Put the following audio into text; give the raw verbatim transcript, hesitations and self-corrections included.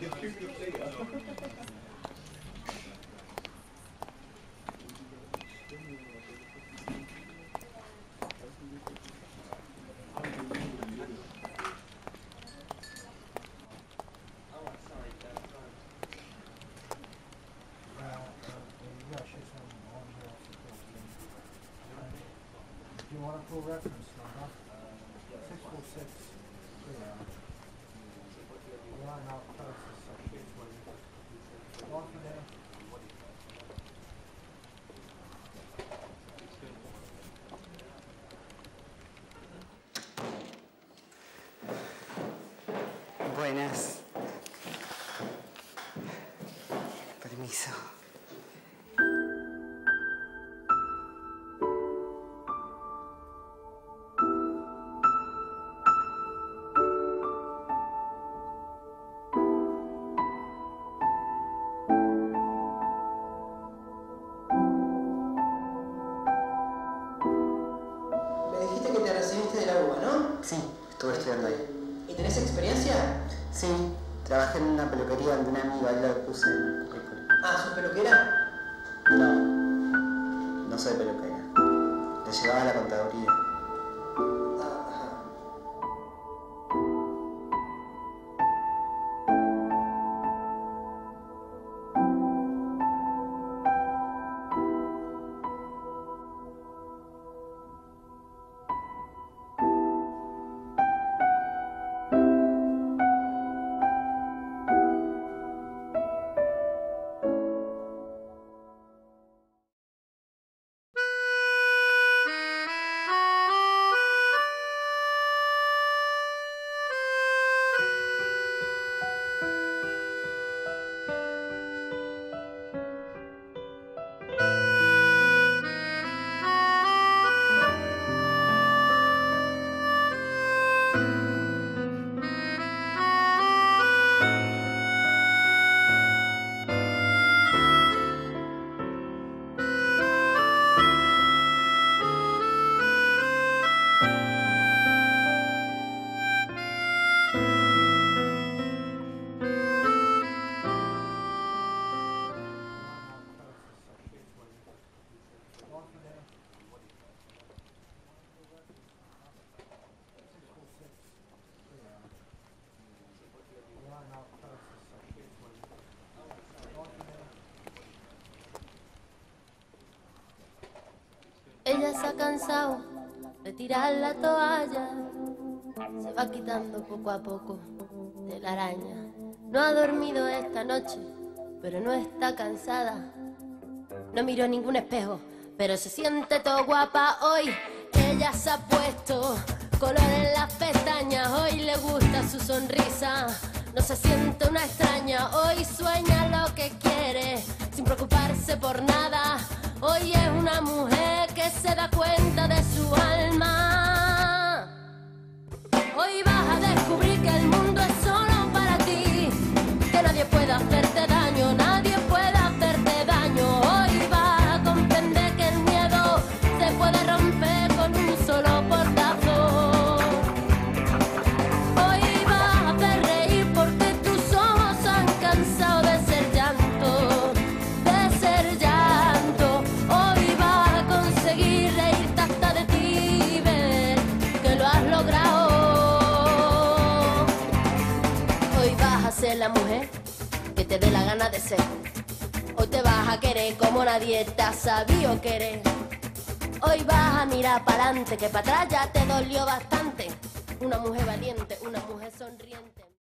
Do you want a full reference number? six four six. Line out closest section. One for there. Buenas. Permiso. De la U B A, ¿no? Sí, estuve estudiando ahí. ¿Y tenés experiencia? Sí, trabajé en una peluquería donde una amiga y lo puse en el currículum. Ah, ¿sos peluquera? No, no soy peluquera. Le llevaba a la contaduría. Ah, ajá. Ella se ha cansado de tirar la toalla, se va quitando poco a poco de la araña. No ha dormido esta noche, pero no está cansada. No miró ningún espejo, pero se siente todo guapa hoy. Ella se ha puesto color en las pestañas, hoy le gusta su sonrisa. No se siente una extraña, hoy sueña lo que quiere, sin preocuparse por nada. Hoy es una mujer que se da cuenta de su alma. Hoy vas a descubrir que el mundo es solo para ti, que nadie puede hacerte daño, nadie puede hacerte daño. Hoy vas a comprender que el miedo se puede romper con un solo portazo. Hoy vas a hacer reír porque tus ojos han cansado de ser llanto, de ser llanto. Hoy vas a conseguir reírte hasta de ti, ver que lo has logrado. Hoy vas a ser la mujer que te dé la gana de ser. Hoy te vas a querer como nadie te ha sabido querer. Hoy vas a mirar para adelante, que para atrás ya te dolió bastante. Una mujer valiente, una mujer sonriente.